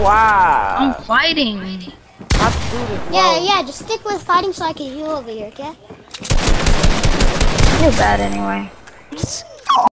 Wow. I'm fighting. My food is low. Yeah, just stick with fighting so I can heal over here, okay? You're bad anyway.